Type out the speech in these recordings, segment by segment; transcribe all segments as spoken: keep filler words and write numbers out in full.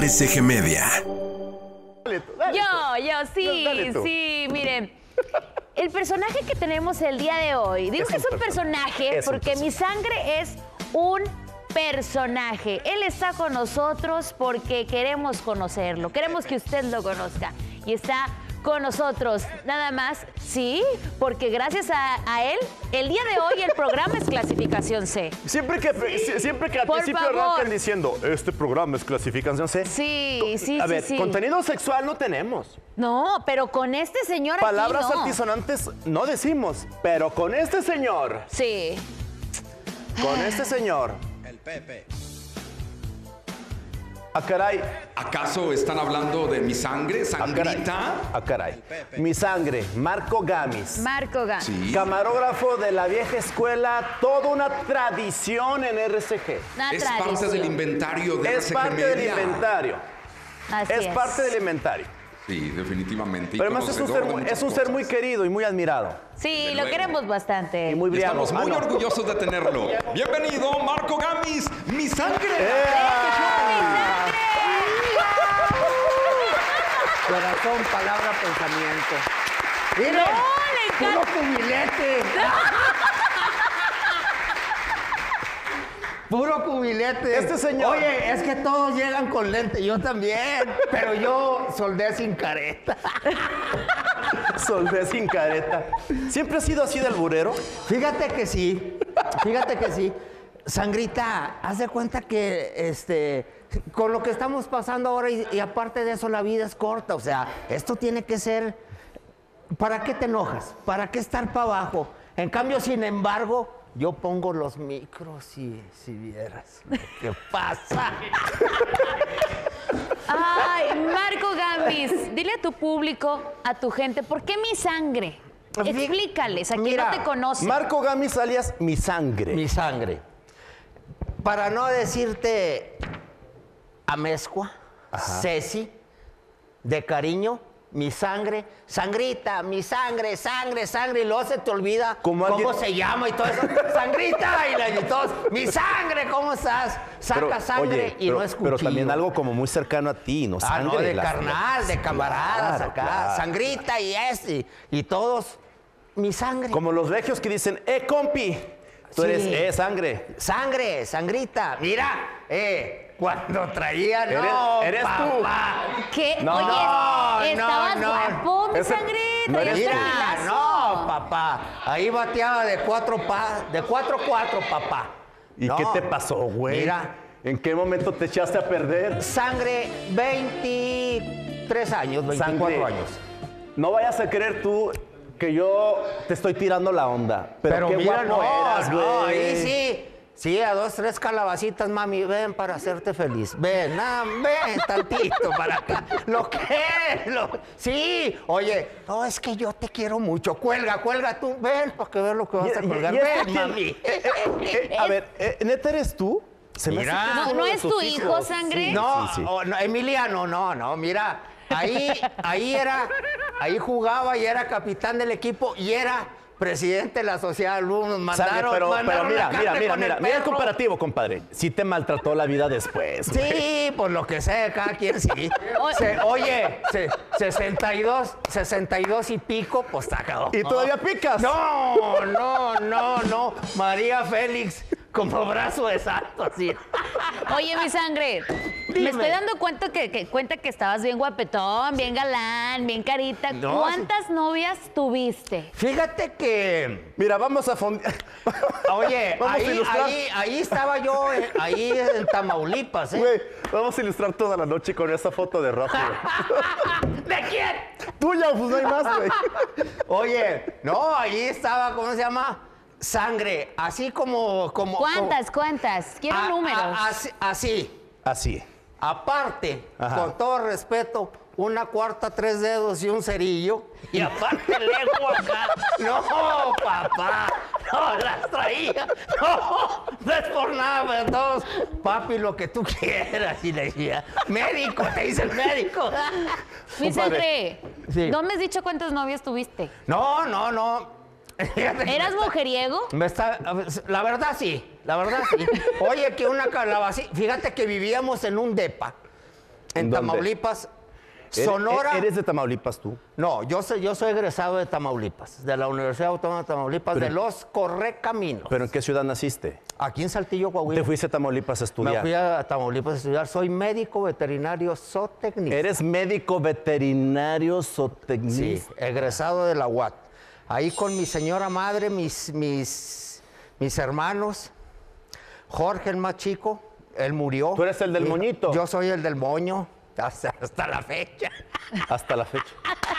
S G Media. Dale tú, dale Yo, tú. yo, sí, Dale tú. sí, miren. El personaje que tenemos el día de hoy, digo Es que un es un personaje Es un porque mi sangre es un personaje. Él está con nosotros porque queremos conocerlo, queremos que usted lo conozca. Y está con nosotros, nada más, sí, porque gracias a, a él, el día de hoy el programa es clasificación C. Siempre que, sí. siempre que al Por principio favor. arrancan diciendo, este programa es clasificación C. Sí, sí, A sí, ver, sí. contenido sexual no tenemos. No, pero con este señor Palabras aquí no. altisonantes no decimos, pero con este señor, Sí. con este señor. El Pepe. Ah, caray. ¿Acaso están hablando de mi sangre, Ah, caray. sangrita? Ah, caray. Mi sangre, Marco Gamis. Marco Gán. Sí. Camarógrafo de la vieja escuela, toda una tradición en R C G. Una Es tradición. parte del inventario de Es R C G parte del Media. inventario. Así Es parte del inventario. Sí, definitivamente. Y Pero además es un conocedor ser, de muy- muchas es un ser cosas. muy querido y muy admirado. Sí, Desde lo luego. queremos bastante. Y muy Y briago. estamos muy Ah, no. orgullosos de tenerlo. Bienvenido, Marco Gamis, mi sangre. Corazón, palabra, pensamiento. Miren, No, le puro encanta. cubilete. Puro cubilete. Este señor. Oye, es que todos llegan con lente, yo también, pero yo soldé sin careta. Soldé sin careta. ¿Siempre ha sido así de alburero? Fíjate que sí, fíjate que sí. Sangrita, haz de cuenta que este, con lo que estamos pasando ahora y, y aparte de eso la vida es corta, o sea, esto tiene que ser, ¿para qué te enojas? ¿Para qué estar para abajo? En cambio, sin embargo, yo pongo los micros y si vieras lo que pasa. Ay, Marco Gambis, dile a tu público, a tu gente, ¿por qué mi sangre? Explícales, a quien Mira, no te conoce. Marco Gamis alias Mi Sangre. Mi sangre. Para no decirte amezcua, Ceci, de cariño, mi sangre, sangrita, mi sangre, sangre, sangre, y luego se te olvida Como cómo alguien- se llama y todo eso. Sangrita, y, la, y todos, mi sangre, ¿cómo estás? Saca Pero, sangre oye, y pero, no es pero cuchillo. también algo como muy cercano a ti, ¿no? Ah, Sangre. no, de las- carnal, de camaradas Claro, acá, claro. sangrita y este, y todos, mi sangre. Como los regios que dicen, ¡eh, compi! Tú Sí. eres, ¡eh, sangre! Sangre, sangrita, mira, eh, cuando traía, Eres- no, eres tú. papá. ¿Qué? No, Oye, no, estabas no. guapo, mi Ese- sangre. no traías eres tú. Mira, perfilazo. no, papá, ahí bateaba de cuatro pa, de cuatro cuatro, papá. ¿Y No, qué te pasó, güey? Mira, ¿En qué momento te echaste a perder? sangre, veintitrés años, veinticuatro Sangre. años. No vayas a creer tú que yo te estoy tirando la onda. Pero, qué mira, guapo no, eras, güey. no, ahí sí. Sí, a dos, tres calabacitas, mami, ven para hacerte feliz. Ven, ah, ven tantito para acá. ¿Lo qué? Lo- sí, oye, no, es que yo te quiero mucho. Cuelga, cuelga tú. Ven para que veas lo que vas a Y- y- colgar. y este Ven, quién- mami. Eh, eh, a ver, eh, ¿neta eres tú? Se me hace Mira. que No, uno ¿no de es tus tu hijo, hijos. sangre? Sí, No, sí, sí. oh, no, Emiliano, no, no, mira, ahí, ahí era, ahí jugaba y era capitán del equipo y era presidente de la sociedad de alumnos. Mandaron, Sangre, pero, pero mandaron mira, la mira, carta mira, con mira, el mira el perro. comparativo, compadre. Sí te maltrató la vida después. güey. Sí, pues lo que sea, cada quien sí. Se- oye, se- sesenta y dos, sesenta y dos y pico, pues está cabrón. ¿Y todavía picas? No, no, no, no. María Félix, como brazo de santo, así. Oye, mi sangre, Dime. me estoy dando cuenta que, que- cuenta que estabas bien guapetón, bien galán, bien carita. No, ¿Cuántas novias tuviste? Fíjate que, Mira, vamos a fondear. oye, Vamos a ahí, ilustrar. ahí, ahí estaba yo, eh, ahí en Tamaulipas, ¿eh? Güey, vamos a ilustrar toda la noche con esa foto de rojo. ¿De quién? Tuya, pues no hay más, güey. Oye, no, ahí estaba, ¿cómo se llama? Sangre, así como... como ¿Cuántas, cuántas? Quiero como- a- números. a- así, así. Así. Aparte, Ajá. con todo respeto, una cuarta, tres dedos y un cerillo. Y aparte lengua acá. No, papá. No, las traía. No, no es por nada, pero todos. Papi, lo que tú quieras. Y le decía, médico, te dice el médico. mi compadre. sangre, Sí. ¿no me has dicho cuántas novias tuviste? No, no, no. Fíjate que ¿Eras me está- mujeriego? Me está, la verdad sí, la verdad sí. Oye, que una calabacita, fíjate que vivíamos en un depa En ¿Dónde? Tamaulipas, ¿Eres- Sonora. ¿Eres de Tamaulipas tú? No, yo soy, yo soy egresado de Tamaulipas, de la Universidad Autónoma de Tamaulipas, Pero- de los Correcaminos. ¿Pero en qué ciudad naciste? Aquí en Saltillo, Coahuila. ¿Te fuiste a Tamaulipas a Me estudiar? fui a Tamaulipas a estudiar. Soy médico veterinario zootecnista. ¿Eres médico veterinario Sí, zootecnista? egresado de la U A T. Ahí con mi señora madre, mis, mis, mis hermanos. Jorge, el más chico, él murió. Tú eres el del Y moñito. Yo soy el del moño, hasta, hasta la fecha. Hasta la fecha.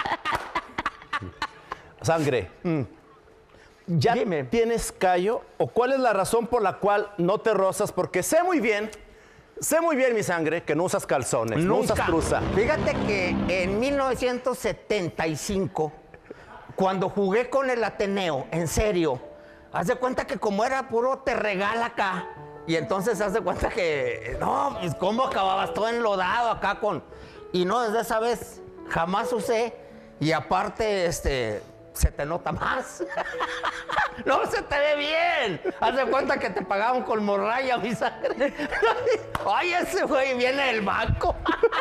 Sangre. ¿Ya Dime. tienes callo? ¿O cuál es la razón por la cual no te rozas? Porque sé muy bien, sé muy bien, mi sangre, que no usas calzones, no usas truza. Fíjate que en mil novecientos setenta y cinco, cuando jugué con el Ateneo, en serio, haz de cuenta que como era puro te regala acá, y entonces haz de cuenta que, no, pues cómo acababas todo enlodado acá con... Y no, desde esa vez jamás usé, y aparte, este... se te nota más. No se te ve bien. Haz de cuenta que te pagaban con morralla, mi sangre. Ay, ese güey viene del banco.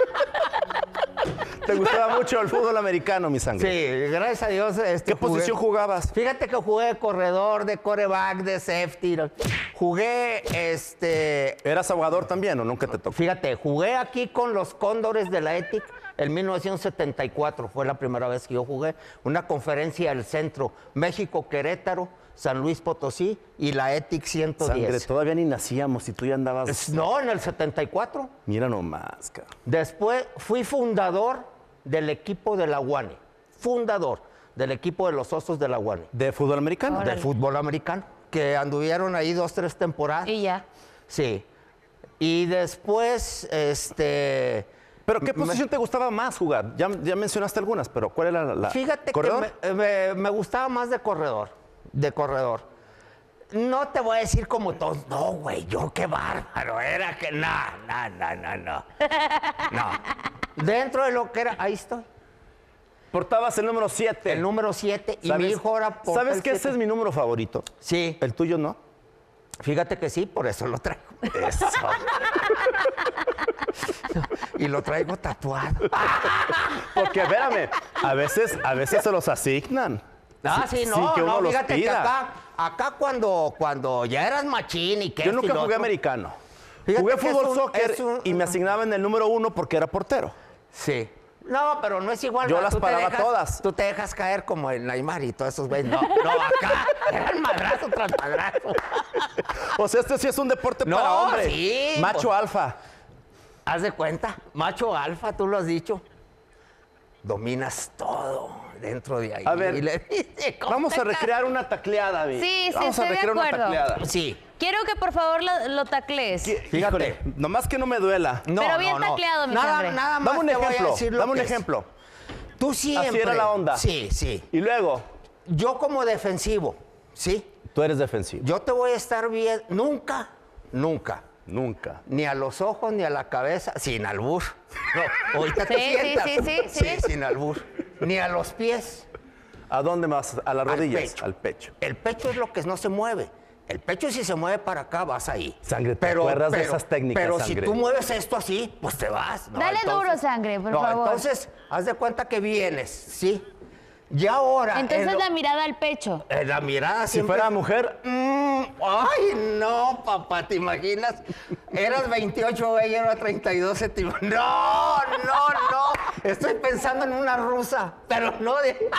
¿Te gustaba mucho el fútbol americano, mi sangre? Sí, gracias a Dios. Este, ¿Qué posición jugué- jugabas? Fíjate que jugué de corredor, de coreback, de safety. Jugué, este... ¿Eras abogador también o nunca te tocó? Fíjate, jugué aquí con los Cóndores de la E T I C en mil novecientos setenta y cuatro. Fue la primera vez que yo jugué. Una conferencia del centro. México, Querétaro, San Luis Potosí y la E T I C ciento diez. Sangre, todavía ni nacíamos y tú ya andabas... Es- No, en el setenta y cuatro. Mira nomás, cabrón. Después fui fundador del equipo de la U A N E. Fundador del equipo de los Osos de la U A N E. ¿De fútbol americano? De fútbol americano. Que anduvieron ahí dos, tres temporadas. Y ya. Sí. Y después, este... ¿Pero qué me- posición te gustaba más jugar? Ya, ya mencionaste algunas, pero ¿cuál era la...? la- Fíjate ¿corredor? que me, me- me gustaba más de corredor. De corredor. No te voy a decir como todos. No, güey, yo qué bárbaro. Era que no, no, no, no, no. No. Dentro de lo que era, ahí estoy. Portabas el número siete. El número siete y mi hijo ahora porta ¿Sabes el que ese siete? es mi número favorito? Sí. ¿El tuyo no? Fíjate que sí, por eso lo traigo. Eso. Y lo traigo tatuado. Porque, espérame, a veces, a veces se los asignan. Ah, sí, sin no, que uno no, los fíjate que pida. acá, acá cuando, cuando ya eras machín y que Yo esto y nunca lo jugué otro. americano. Fíjate Jugué que es fútbol un- soccer es un- y me asignaban el número uno porque era portero. Sí. No, pero no es igual. Yo ¿verdad? las Tú te paraba dejas- todas. Tú te dejas caer como el Neymar y todos esos güeyes. No, no, acá eran madrazo tras madrazo. O sea, este sí es un deporte No, para hombres. sí, Macho pues. alfa. Haz de cuenta, macho alfa, tú lo has dicho. Dominas todo dentro de ahí. A ver, Y le dice, ¿cómo Vamos te a recrear una tacleada, Vi. Sí, sí, Vamos a estoy de recrear una acuerdo. tacleada. ca- Sí. Quiero que por favor lo, lo taclees. Fíjate. Híjole, nomás que no me duela. No, Pero bien no, no. tacleado, mi nada, sangre. Nada más Dame un te voy a ejemplo. decir lo Dame un que es. ejemplo. Tú siempre. Así era la onda. Sí, sí. Y luego, Yo como defensivo, ¿sí? tú eres defensivo. Yo te voy a estar bien. Nunca, nunca. Nunca. Ni a los ojos, ni a la cabeza, sin albur. No, ahorita te Sí, sí, sientas. sí, sí, sí. sin albur. Ni a los pies. ¿A dónde más? A las Al rodillas. pecho. Al pecho. El pecho es lo que no se mueve. El pecho si se mueve para acá, vas ahí. Sangre, ¿te acuerdas de esas técnicas, Pero sangre? si tú mueves esto así, pues te vas. ¿no? Dale duro, sangre, por no, favor. Entonces, haz de cuenta que vienes, ¿sí? Ya ahora... Entonces en lo- la mirada al pecho. eh, la mirada Si siempre... fuera mujer, Mm, ay, no, papá, ¿te imaginas? Eras veintiocho, güey, yo era treinta y dos centímetros. No, no, no. Estoy pensando en una rusa, pero no de...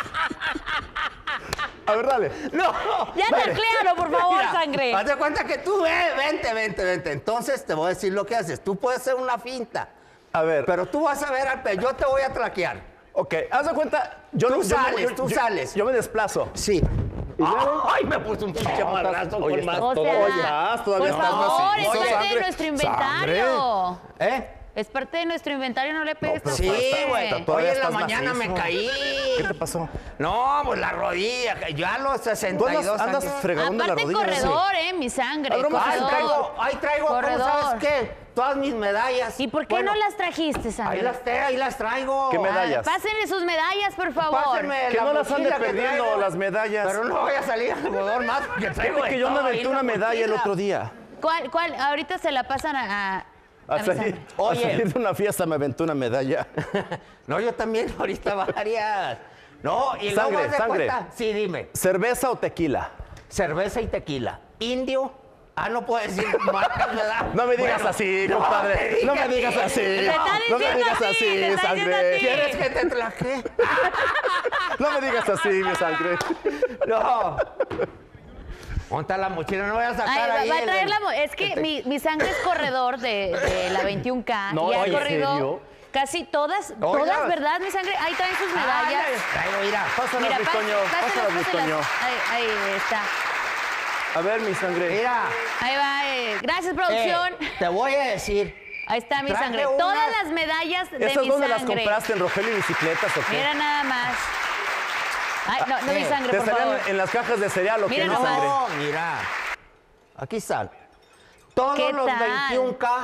a ver, dale. No. Ya Dale. tacléalo, por favor, Mira, sangre. Haz de cuenta que tú, eh, vente, vente, vente. Entonces te voy a decir lo que haces. Tú puedes hacer una finta, A ver, pero tú vas a ver al pe... Yo te voy a traquear. ok, haz de cuenta. Yo Tú no- yo me- sales, yo- tú yo- sales. Yo me desplazo. Sí. Ay, me puse un pinche madrazo Oye, con más. estás- O todo- sea, oye, estás, todavía por estás favor, es macizo, parte de sangre. nuestro inventario. ¿Eh? Es parte de nuestro inventario, no le pegues tan Sí, fuerte. güey. todavía Hoy en la estás mañana me macizo. caí. ¿Qué te pasó? No, pues la rodilla. que Ya a los Tú sesenta y andas, dos andas años. fregadón de la Aparte rodilla. corredor, eh, mi sangre. A ver, vamos a Ahí corredor. traigo, ahí traigo, ¿cómo Corredor. sabes qué? Todas mis medallas. ¿Y por qué Bueno, no las trajiste, sangre? Ahí las, te, ahí las traigo. ¿Qué medallas? Ah, pásenle sus medallas, por favor. Pásenme Que la no las ande mochila que perdiendo traigo. las medallas. Pero no voy a salir algodón más porque traigo Fíjate de que yo me todo ahí aventé en la una medalla el mochila. otro día. ¿Cuál, cuál? Ahorita se la pasan a... a- A mi salir, sangre. a Oye. salir de una fiesta me aventó una medalla. No, yo también, ahorita varias. No, y Sangre, luego haz de sangre. cuenta. Sí, dime. ¿Cerveza o tequila? Cerveza y tequila. Indio. Ah, no puedo decir marcas, ¿verdad? No me digas Bueno, así, no compadre. te No me dije digas a ti. así. Te está No me diciendo digas a ti, así, te está diciendo a sangre. ti. ¿Quieres que te traje? No me digas así, mi sangre. No. Monta la mochila, no voy a sacar Ay, va, ahí. va a el- traer la... mo- Es que mi, mi sangre es corredor de, de la veintiún K. No, y ha oye, ¿en corrido serio? casi todas, Oiga. todas, ¿verdad? Mi sangre, ahí traen sus medallas. Ay, traigo, mira. Pásalas, Mira, mi pás- Toño. pásalas, Pásalas, mi pásalas. Toño. Ahí, ahí está. A ver, mi sangre. Mira. Ahí va. eh, Gracias, eh, producción. te voy a decir. Ahí está mi traje sangre. unas- Todas las medallas de ¿Esas mi dónde las sangre. compraste? ¿En Rogelio Bicicletas o qué? Mira nada más. Ay, no, no mi Eh, sangre, ¿Te por estarían favor. en las cajas de cereal o qué, Mira mi nomás. sangre? No, mira. Aquí están. Todos ¿Qué los tal? veintiún K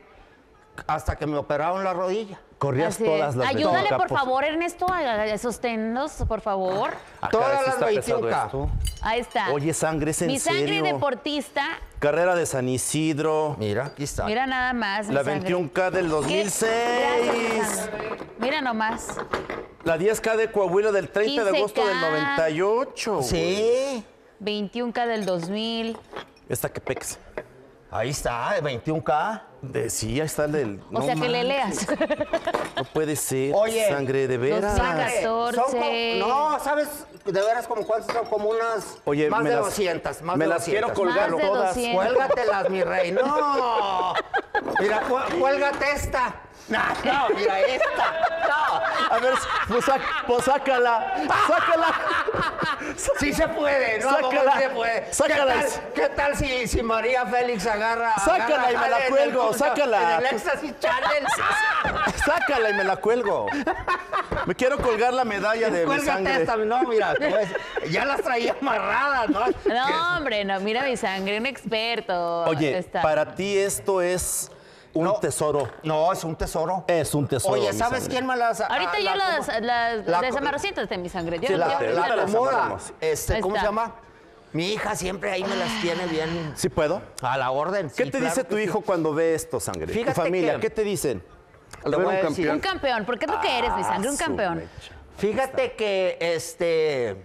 hasta que me operaron la rodilla. Corrías Así todas es. las Ayúdale, veintiún por K, favor, Ernesto, a, a sosténnos, por favor. Ah, Todas caray, sí las está pesado veintiún K. esto. Ahí está. Oye, sangre, ¿es en Mi sangre serio? deportista, Carrera de San Isidro. Mira, aquí está. mira nada más. mi La sangre. veintiún K del dos mil ¿Qué? seis. Gracias, mi sangre. Mira nomás. La diez K de Coahuila del treinta de agosto quince K. del noventa y ocho. güey. Sí. veintiún K del dos mil. Esta que pex. Ahí está, veintiún K. De, sí, ahí está el del... O sea, que le leas. No puede ser, Oye, sangre, de veras. dos mil catorce. Son co- no, ¿sabes de veras como cuántas son? Como unas Oye, más me de las- doscientas. Más me de las quiero doscientas. colgar Más de todas. doscientas. Cuélgatelas, mi rey. No. Mira, cu- cuélgate esta. No, no, mira esta. No. A ver, pues, sac- pues sácala. Sácala. Sí se puede, ¿no? Sácala. ¿Cómo sí se puede? Sácala. ¿Qué tal, qué tal si, si María Félix agarra... Sácala agarra y me la jale en el- cuelgo, ¿cómo se llama? sácala. En el Éxtasis Channel. Sácala y me la cuelgo. Me quiero colgar la medalla de mi Cuélgate sangre. esta. No, mira, te voy a decir, ya las traía amarradas, ¿no? No, hombre, no, mira mi sangre, un experto. Oye, Está. para ti esto es un No. tesoro. No, es un tesoro. Es un tesoro. Oye, mi ¿sabes sangre. quién me las... Ahorita ah, yo la- las, las la- desamarro, siéntate mi sangre. Yo, Sí, yo- la- yo- ahorita La yo- las acomoda. amarramos. Este, Ahí ¿cómo está. se llama? Mi hija siempre ahí me las tiene bien ¿Sí puedo? a la orden. ¿Qué sí, te claro dice que tu sí. hijo cuando ve esto, sangre? Fíjate tu familia, que- ¿qué te dicen? Te Ver voy un a decir. Un campeón, porque es lo que eres, mi sangre, un Ah, su campeón. mecha. Fíjate que este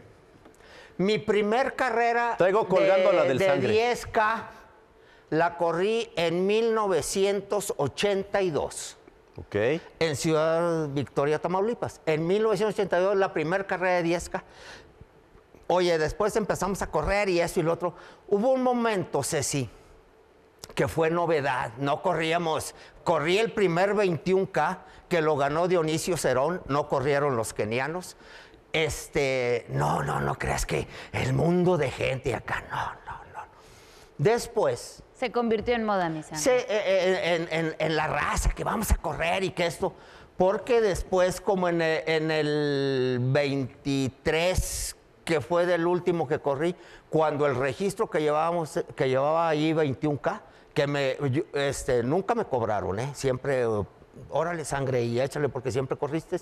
mi primer carrera Traigo colgando de, la del de sangre. diez K la corrí en mil novecientos ochenta y dos Ok. en Ciudad Victoria, Tamaulipas. En mil novecientos ochenta y dos la primera carrera de diez K. Oye, después empezamos a correr y eso y lo otro. Hubo un momento, Ceci, que fue novedad. No corríamos. Corrí el primer veintiún K que lo ganó Dionisio Cerón, no corrieron los kenianos. Este, no, no, no creas que el mundo de gente acá, no, no, no. Después, Se convirtió en moda, mi sangre. se, eh, en, en- en la raza, que vamos a correr y que esto, porque después, como en el, en el veintitrés, que fue del último que corrí, cuando el registro que llevábamos, que llevaba ahí veintiún K, que me, yo, este, nunca me cobraron, ¿eh? Siempre, eh, órale sangre y échale porque siempre corriste.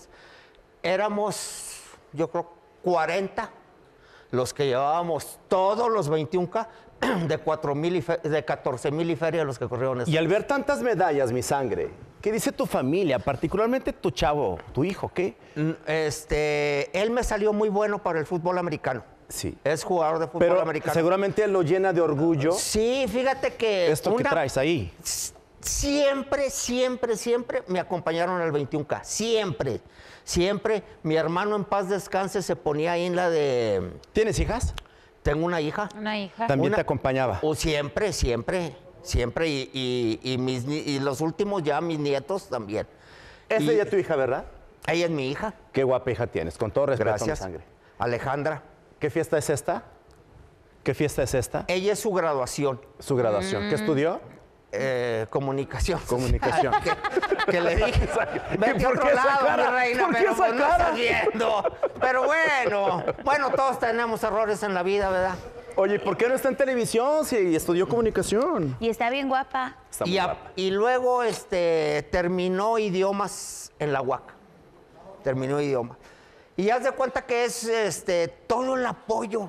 Éramos, yo creo, cuarenta los que llevábamos todos los veintiún K de cuatro mil y fe- de catorce mil y feria los que corrieron eso. Y al ver tantas medallas, mi sangre, ¿qué dice tu familia? Particularmente tu chavo, tu hijo, ¿qué? Mm, Este, él me salió muy bueno para el fútbol americano. Sí. Es jugador de fútbol Pero americano. seguramente lo llena de orgullo Sí, fíjate que esto que una- traes ahí. siempre, siempre, siempre me acompañaron al veintiún K. Siempre, siempre. Mi hermano en paz descanse se ponía ahí en la de... ¿Tienes hijas? Tengo una hija. Una hija. También Una- te acompañaba. O siempre, siempre, siempre. Y, y- y mis, ni- y los últimos ya mis nietos también. Es y- ella tu hija, ¿verdad? Ella es mi hija. Qué guapa hija tienes, con todo respeto, mi Gracias. sangre. Alejandra. ¿Qué fiesta es esta? ¿Qué fiesta es esta? Ella es su graduación. Su graduación. ¿Qué estudió? Eh, comunicación. Comunicación. que, que le dije, vete a ¿Por otro qué esa lado, mi cara? reina, ¿Por qué pero esa pues no cara? estás viendo. Pero bueno, bueno, todos tenemos errores en la vida, ¿verdad? Oye, ¿por qué no está en televisión si estudió comunicación? Y está bien guapa. Está muy Y, a- guapa. y luego este, terminó idiomas en la U A C. Terminó idiomas. Y haz de cuenta que es este, todo el apoyo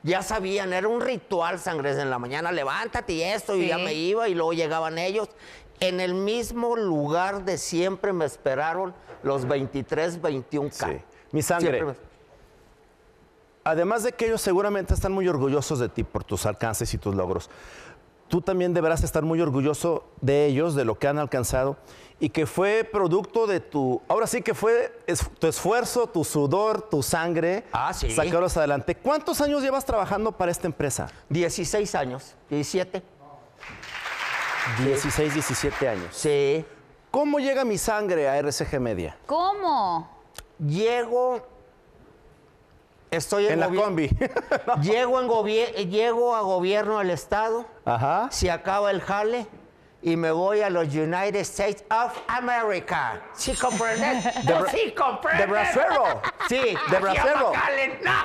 ya sabían, era un ritual, Sangre, en la mañana, levántate y esto, Sí. y ya me iba, y luego llegaban ellos. En el mismo lugar de siempre me esperaron los veintitrés, veintiún K. Sí. Mi Sangre, Siempre me- además de que ellos seguramente están muy orgullosos de ti por tus alcances y tus logros, tú también deberás estar muy orgulloso de ellos, de lo que han alcanzado y que fue producto de tu, ahora sí que fue es- tu esfuerzo, tu sudor, tu sangre, Ah, sí. sacarlos adelante. ¿Cuántos años llevas trabajando para esta empresa? dieciséis años, diecisiete. dieciséis, diecisiete años. Sí. ¿Cómo llega Mi Sangre a R C G Media? ¿Cómo? Llego, estoy en, En la gobi- combi. Llego, en gobier- llego a gobierno del estado, Ajá. se acaba el jale y me voy a los United States of America. ¿Sí comprendes? De ¿Tú Bra- sí comprendes? de bracero. Sí, De aquí a bracero. McAllen. ¡No!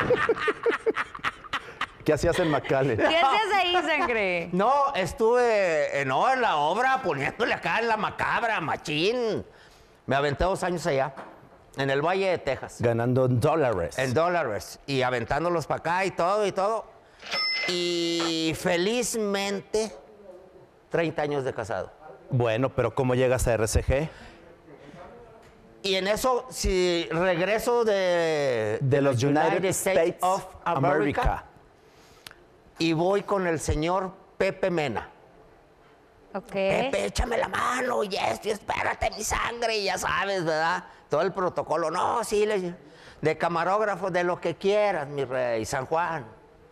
¿Qué hacías en McAllen? ¿Qué hacías ahí, Sangre? No, estuve eh, no, en la obra poniéndole acá en la macabra, machín. Me aventé dos años allá, en el Valle de Texas. Ganando dólares. En dólares. Y aventándolos para acá y todo y todo. Y felizmente, treinta años de casado. Bueno, pero ¿cómo llegas a R C G? Y en eso, si regreso de, De los United, States, of America, America. y voy con el señor Pepe Mena. Ok. Pepe, échame la mano, y esto, y espérate, Mi Sangre, y ya sabes, ¿verdad? Todo el protocolo. No, sí, le- de camarógrafo, de lo que quieras, mi rey, San Juan.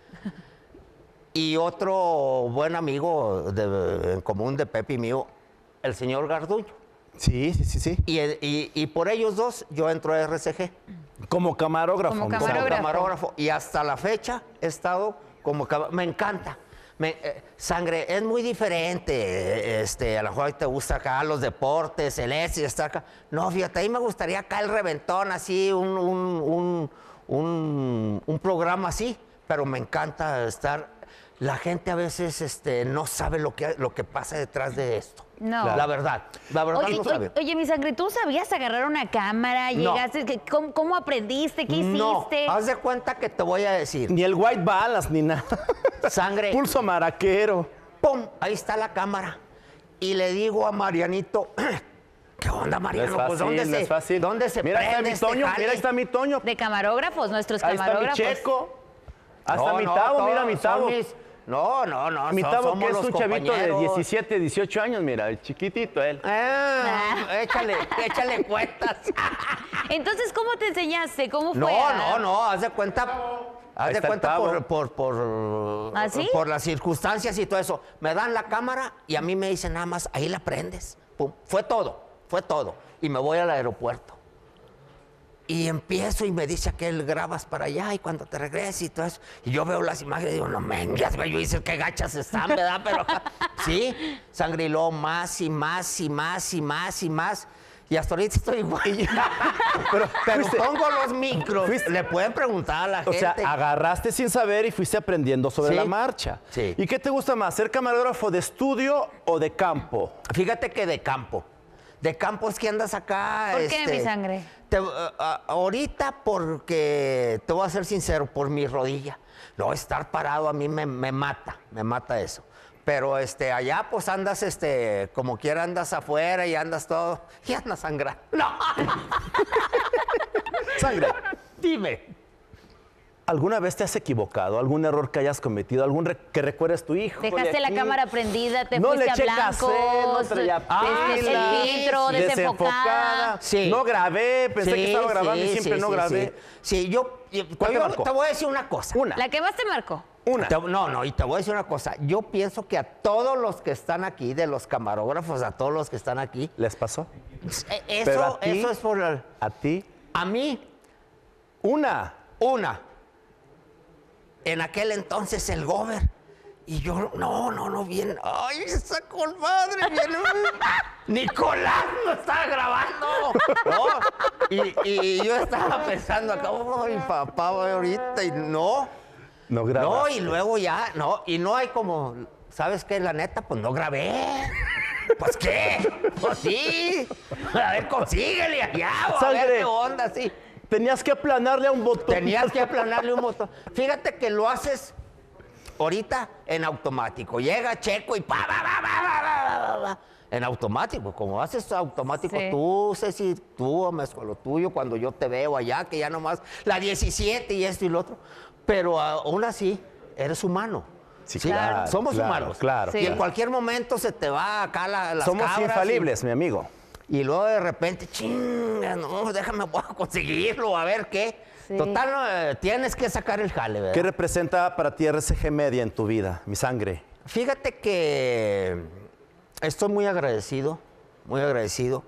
Y otro buen amigo de- en común de Pepe y mío, el señor Garduño. Sí, sí, sí, sí. Y, y- y por ellos dos yo entro a R C G Como camarógrafo. Como mi como Sangre. Camarógrafo. camarógrafo. Y hasta la fecha he estado como cama- me encanta. Me- eh, Sangre, es muy diferente. eh, Este, a lo mejor te gusta acá los deportes, el S, está acá. No, fíjate, ahí me gustaría acá el reventón, así, un, un, un, un- un programa así. Pero me encanta estar. La gente a veces este, no sabe lo que, lo que pasa detrás de esto. No. La verdad. La verdad Oye, no oye, sabe. oye, Mi Sangre, ¿tú sabías agarrar una cámara? No. ¿Llegaste? ¿Qué- ¿Cómo, cómo aprendiste? ¿Qué No, hiciste? haz de cuenta que te voy a decir. Ni el white balance, ni nada. Sangre. Pulso maraquero. ¡Pum! Ahí está la cámara. Y le digo a Marianito, ¿qué onda, No Mariano? es fácil, pues, ¿dónde no se, es fácil. ¿dónde se Mira, ahí está prende mi este Toño, jale? mira, ahí está mi Toño. De camarógrafos, nuestros Ahí está mi camarógrafos. Checo. Hasta No, mi no, Tavo, todos mira mi son Tavo. mis- No, no, no. Mi so- Tavo, somos que es los un chavito de compañeros. diecisiete, dieciocho años, mira, el chiquitito él. Ah, échale, échale cuentas. Entonces, ¿cómo te enseñaste? ¿Cómo fue? No, a- no, no, haz de cuenta, haz Ahí de está el cuenta Tavo. por, por, por, ¿Ah, sí? por las circunstancias y todo eso. Me dan la cámara y a mí me dicen nada más, ahí la prendes. Pum. Fue todo, fue todo. Y me voy al aeropuerto. Y empiezo y me dice aquel, grabas para allá y cuando te regreses y todo eso. Y yo veo las imágenes y digo, no mengas, güey, yo dice qué gachas están, ¿verdad? Pero sí, Sangre, y luego más y más y más y más y más. Y hasta ahorita estoy igual. Pero, pero fuiste- pongo los micros. fuiste- Le pueden preguntar a la O gente. sea, agarraste sin saber y fuiste aprendiendo sobre Sí. la marcha. Sí. ¿Y qué te gusta más, ser camarógrafo de estudio o de campo? Fíjate que de campo. De campo es que andas acá. ¿Por qué, este, Mi Sangre? te- a- a- ahorita porque, te voy a ser sincero, por mi rodilla. No, estar parado a mí me, me mata, me mata eso. Pero este, allá pues andas, este, como quiera andas afuera y andas todo, y andas sangrando. No. Sangre, Dime. ¿alguna vez te has equivocado? ¿Algún error que hayas cometido? ¿Algún re- que recuerdes tu hijo? Dejaste la cámara prendida, te No fuiste le a eché blancos, cassette, no traía este, pila, el filtro, desenfocada. Sí. No grabé, pensé que estaba grabando y sí, siempre sí, no sí, grabé. Sí, Sí, yo, yo- ¿Cuál te yo marcó? te voy a decir una cosa. Una, La que más te marcó. una. Te- no, no, y te voy a decir una cosa. Yo pienso que a todos los que están aquí, de los camarógrafos, a todos los que están aquí, ¿Les pasó? eh, Pero eso, a ti- eso es por el- ¿A ti? a mí, Una. una. En aquel entonces el gober. Y yo, no, no, no, viene. Ay, esa compadre viene. Nicolás no estaba grabando. No. Y, y yo estaba pensando acá, ay, papá, voy ahorita. Y no. No grabé. No, y luego ya, no, y no hay como, ¿sabes qué? La neta, pues no grabé. Pues qué, pues sí. A ver, consíguele allá, o a ver Sangre. qué onda, sí. Tenías que aplanarle a un botón. Tenías que aplanarle un botón. Fíjate que lo haces ahorita en automático. Llega Checo y pa, pa, pa, pa, pa, pa, pa. En automático, como haces automático Sí. tú, Ceci, tú, Mezco, lo tuyo, cuando yo te veo allá, que ya nomás la diecisiete y esto y lo otro. Pero aún así, eres humano. Sí, ¿sí? claro, Somos claro, humanos. claro, Sí. Y en cualquier momento se te va acá la, las Somos cabras infalibles, mi amigo. Y, y luego de repente, chinga, no, déjame, voy a conseguirlo, a ver qué. Sí. Total, no, eh, tienes que sacar el jale, ¿verdad? ¿Qué representa para ti R C G Media en tu vida, mi sangre? Fíjate que estoy muy agradecido, muy agradecido.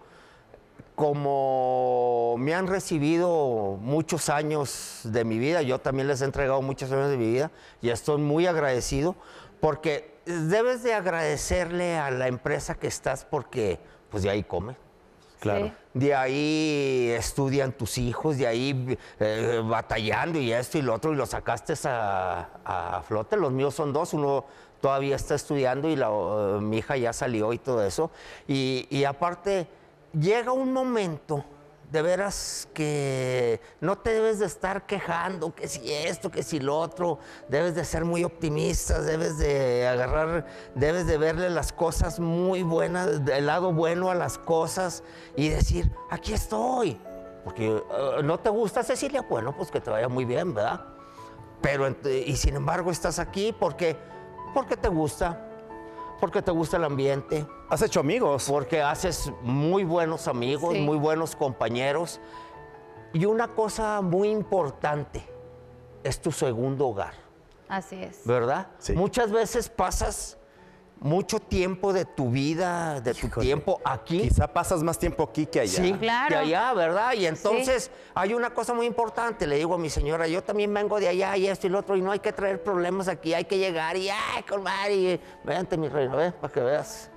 Como me han recibido muchos años de mi vida, yo también les he entregado muchos años de mi vida y estoy muy agradecido porque debes de agradecerle a la empresa que estás porque pues de ahí come. Claro. Sí. De ahí estudian tus hijos, de ahí eh, batallando y esto y lo otro, y lo sacaste a, a flote. Los míos son dos, uno todavía está estudiando y la, uh, mi hija ya salió y todo eso. Y, y aparte, llega un momento, de veras, que no te debes de estar quejando, que si esto, que si lo otro. Debes de ser muy optimistas, debes de agarrar, debes de verle las cosas muy buenas, el lado bueno a las cosas y decir, aquí estoy. Porque uh, no te gusta, Cecilia, bueno, pues que te vaya muy bien, ¿verdad? Pero, y sin embargo, estás aquí porque, porque te gusta, porque te gusta el ambiente, ¿Has hecho amigos? porque haces muy buenos amigos, Sí. muy buenos compañeros. Y una cosa muy importante, es tu segundo hogar, Así es. ¿verdad? Sí. Muchas veces pasas mucho tiempo de tu vida, de tu Híjole. tiempo aquí. Quizá pasas más tiempo aquí que allá. Sí, Claro. de allá, ¿verdad? Y entonces hay una cosa muy importante, le digo a mi señora, yo también vengo de allá y esto y lo otro, y no hay que traer problemas aquí, hay que llegar y ay, colmar y vente mi reino, ven, para que veas.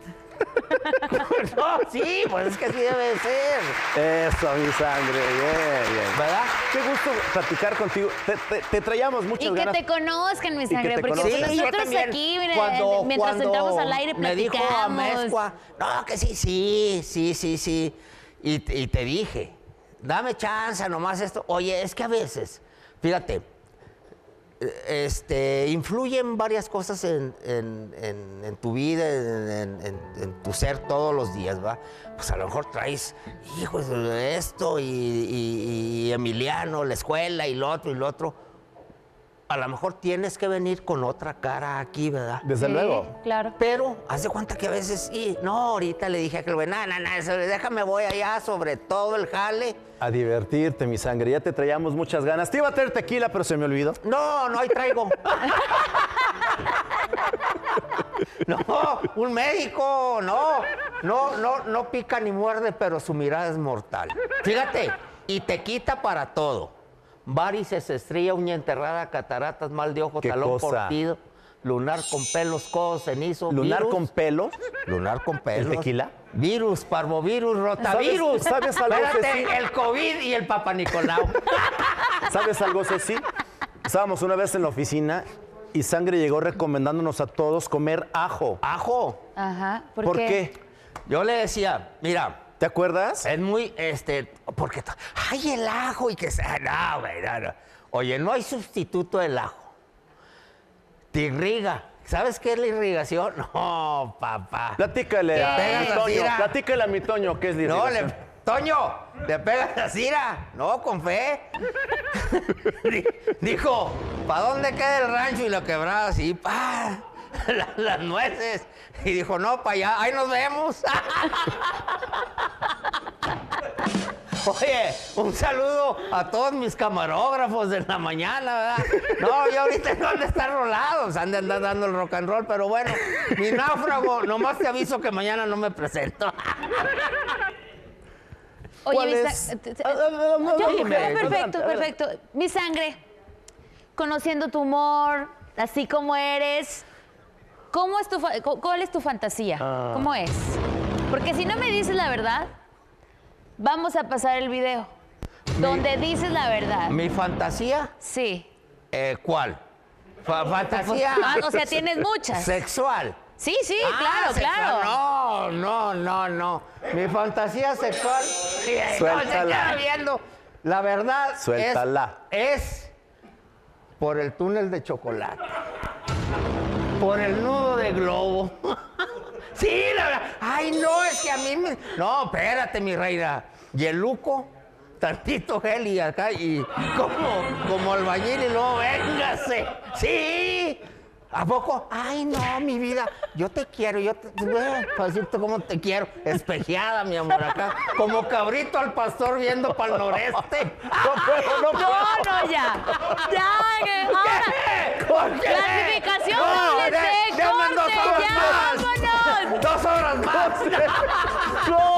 No, sí, pues es que así debe ser, Eso, mi sangre. Bien, bien. ¿verdad? Qué gusto platicar contigo. Te, te- te traíamos muchas Y que ganas. te conozcan, mi que sangre, te porque conozcan. Sí, yo nosotros también, aquí, mira, cuando- mientras cuando entramos al aire, me dijo platicamos. Amezcua, no, que sí, sí, sí, sí, sí. Y, y te dije, dame chance, nomás esto. Oye, es que a veces, fíjate, eh, este, influyen varias cosas en, en- en- en tu vida, en, en- en- en tu ser todos los días, ¿va? Pues a lo mejor traes, hijos, esto y, y- y Emiliano, la escuela y lo otro y lo otro. A lo mejor tienes que venir con otra cara aquí, ¿verdad? Desde Sí, luego. Claro. Pero haz de cuenta que a veces sí. No, ahorita le dije a aquel güey, no, no, no, eso, déjame, voy allá sobre todo el jale. A divertirte, mi sangre. Ya te traíamos muchas ganas. Te iba a traer tequila, pero se me olvidó. No, no, ahí traigo. No, un médico, no, no, no, no pica ni muerde, pero su mirada es mortal. Fíjate, y te quita para todo. Varices, estría, uña enterrada, cataratas, mal de ojo, ¿Qué talón cosa? partido, lunar con pelos, codo, cenizo, Lunar virus. con pelo. Lunar con pelos. ¿El tequila? Virus, parvovirus, rotavirus. ¿Sabes- sabes algo, Espérate, Ceci? el COVID y el Papa Nicolau. ¿Sabes algo, Ceci? Estábamos una vez en la oficina y Sangre llegó recomendándonos a todos comer ajo. Ajo. Ajá. ¿Por, ¿Por qué? Yo le decía, mira, ¿Te acuerdas? es muy, este, porque, to- ay, el ajo y que sea, no, güey, no, no. Oye, no hay sustituto del ajo. Te irriga. ¿Sabes qué es la irrigación? No, papá. Platícale a ¿Qué? mi Toño. Mira. Platícale a mi Toño qué es la No, le, irrigación. Toño, le pegas a Cira. No, con fe. Di- Dijo, ¿para dónde queda el rancho? Y lo quebraba así, pa, la- las nueces. Y dijo, no, para allá, ahí nos vemos. Oye, un saludo a todos mis camarógrafos de la mañana, ¿verdad? No, yo ahorita no han de estar rolados, han de andar dando el rock and roll, pero bueno, mi náufrago, nomás te aviso que mañana no me presento. Oye, ¿Cuál mi es? sa- t- t- Ah, ah, ah, no, Yo- dime. ah, perfecto, Adelante, adelante. perfecto. Mi sangre, conociendo tu humor, así como eres, ¿cómo es tu fa- cu- ¿cuál es tu fantasía? Ah. ¿Cómo es? Porque si no me dices la verdad, vamos a pasar el video. Donde dices la verdad. Mi fantasía, Sí. eh, ¿cuál? Fa- fantasía Ah, o sea, tienes muchas. sexual. Sí, sí, Ah, claro, sexual. claro. No, no, no, no. Mi fantasía sexual. No, se Suéltala. queda viendo. La verdad Suéltala. es, es por el túnel de chocolate, por el nudo de globo. Sí, la verdad. Ay, no, es que a mí me... No, espérate, mi reina. Yeluco, tantito gel y acá, y como, como albañil y luego véngase. Sí. ¿A poco? Ay, no, mi vida. Yo te quiero, yo te... Ve, para decirte cómo te quiero. Espejeada, mi amor, acá. Como cabrito al pastor viendo para el noreste. No puedo, no puedo. No, no, ya. Ya, que ahora. ¿Por qué? Clasificación No, doble de- C, denme dos corte, horas ya, más. vámonos. ¡Dos horas más! No,